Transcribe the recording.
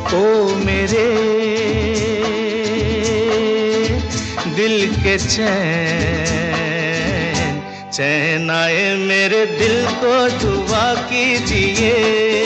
ओ मेरे दिल के चैन, चैन आए मेरे दिल को दुआ कीजिए।